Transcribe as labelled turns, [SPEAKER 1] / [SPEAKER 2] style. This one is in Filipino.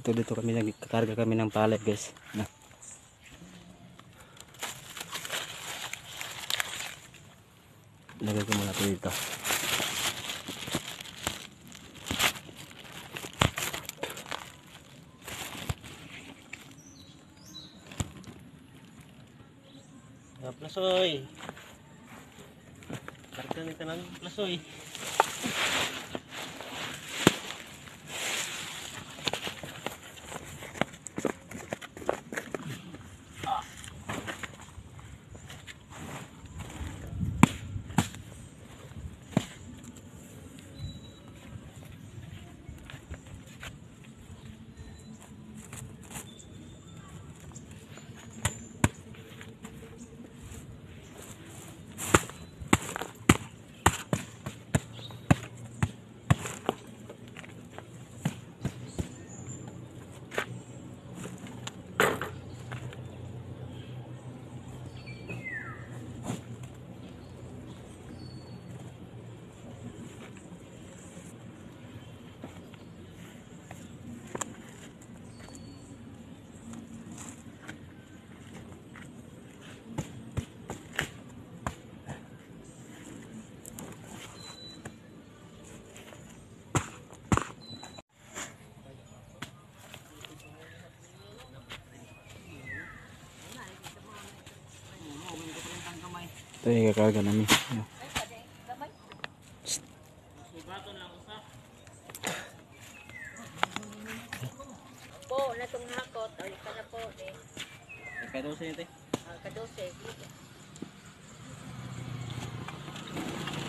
[SPEAKER 1] dito kami nagkakarga kami ng pallet guys. Lagay ko muna ito dito.
[SPEAKER 2] Plasoy. Karga ni tanan plasoy.
[SPEAKER 1] Ito yung kakarga namin.
[SPEAKER 3] Po, natong hakot, ay ka na po eh.
[SPEAKER 2] Kadose ito.
[SPEAKER 3] Kadose.